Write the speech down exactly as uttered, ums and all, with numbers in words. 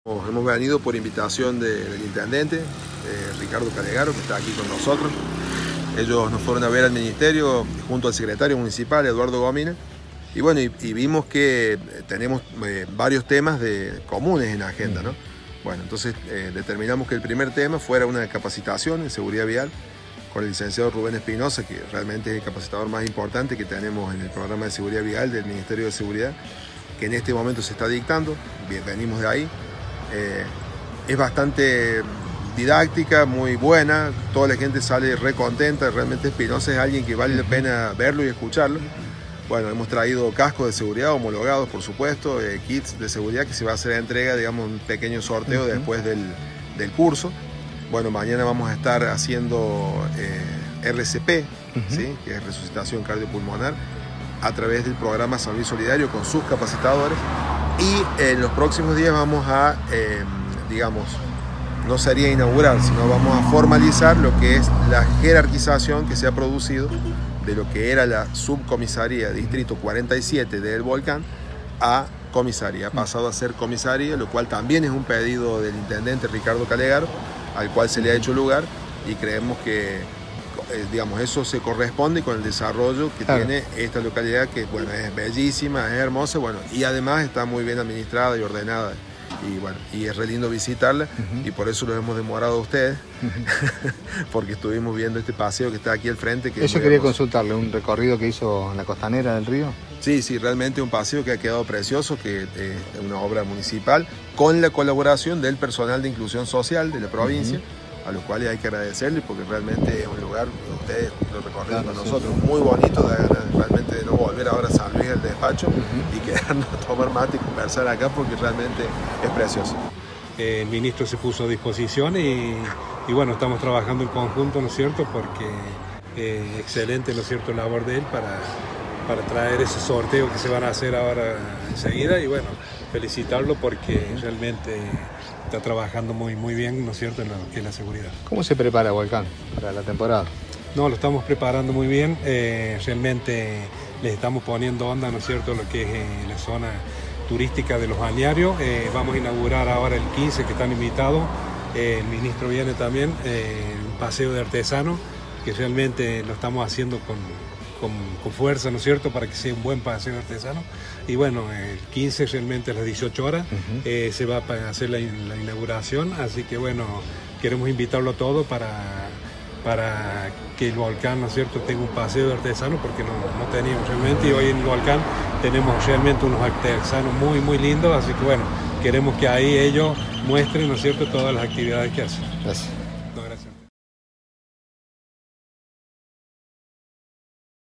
Hemos venido por invitación de, del intendente, eh, Ricardo Calegaro, que está aquí con nosotros. Ellos nos fueron a ver al ministerio junto al secretario municipal, Eduardo Gomina, y bueno, y, y vimos que tenemos eh, varios temas de, comunes en la agenda, ¿no? Bueno, entonces eh, determinamos que el primer tema fuera una capacitación en seguridad vial con el licenciado Rubén Espinosa, que realmente es el capacitador más importante que tenemos en el programa de seguridad vial del Ministerio de Seguridad, que en este momento se está dictando. Bien, venimos de ahí. Eh, es bastante didáctica, muy buena, toda la gente sale re contenta. Realmente Espinosa es alguien que vale la pena verlo y escucharlo. Bueno, hemos traído cascos de seguridad homologados, por supuesto, eh, kits de seguridad que se va a hacer entrega, digamos, un pequeño sorteo uh-huh. después del, del curso. Bueno, mañana vamos a estar haciendo eh, R C P, uh-huh. ¿sí? Que es resucitación cardiopulmonar, a través del programa San Luis Solidario con sus capacitadores. Y en los próximos días vamos a, eh, digamos, no sería inaugurar, sino vamos a formalizar lo que es la jerarquización que se ha producido de lo que era la subcomisaría Distrito cuarenta y siete del Volcán a comisaría. Ha pasado a ser comisaría, lo cual también es un pedido del intendente Ricardo Calegaro, al cual se le ha hecho lugar, y creemos que Eh, digamos, eso se corresponde con el desarrollo que claro. tiene esta localidad, que bueno, es bellísima, es hermosa, bueno, y además está muy bien administrada y ordenada, y bueno, y es re lindo visitarla, uh-huh. y por eso los hemos demorado a ustedes, uh-huh. porque estuvimos viendo este paseo que está aquí al frente. Que eso quería consultarle, un recorrido que hizo en la costanera del río. Sí, sí, realmente un paseo que ha quedado precioso, que es una obra municipal, con la colaboración del personal de inclusión social de la provincia, uh-huh. a los cuales hay que agradecerles, porque realmente es un lugar, ustedes lo recorrieron claro, con nosotros, sí. muy bonito, de, de, realmente de no volver ahora a San Luis al despacho uh-huh. y quedarnos a tomar mate y conversar acá, porque realmente es precioso. Eh, el ministro se puso a disposición y, y bueno, estamos trabajando en conjunto, ¿no es cierto?, porque eh, excelente, ¿no es cierto?, labor de él para, para traer ese sorteo que se van a hacer ahora enseguida, y bueno, felicitarlo porque uh-huh. realmente está trabajando muy, muy bien, ¿no es cierto?, en lo que es la seguridad. ¿Cómo se prepara Volcán para la temporada? No, lo estamos preparando muy bien, eh, realmente les estamos poniendo onda, ¿no es cierto?, lo que es eh, la zona turística de los balnearios. Eh, vamos a inaugurar ahora el quince, que están invitados, eh, el ministro viene también, eh, un paseo de artesanos, que realmente lo estamos haciendo con, con, con fuerza, ¿no es cierto?, para que sea un buen paseo de artesanos. Y bueno, el quince realmente a las dieciocho horas uh-huh. eh, se va a hacer la, la inauguración, así que bueno, queremos invitarlo a todos para, para que el Volcán, ¿no es cierto?, tenga un paseo de artesanos, porque no, no teníamos realmente, y hoy en el Volcán tenemos realmente unos artesanos muy, muy lindos, así que bueno, queremos que ahí ellos muestren, ¿no es cierto?, todas las actividades que hacen. Gracias.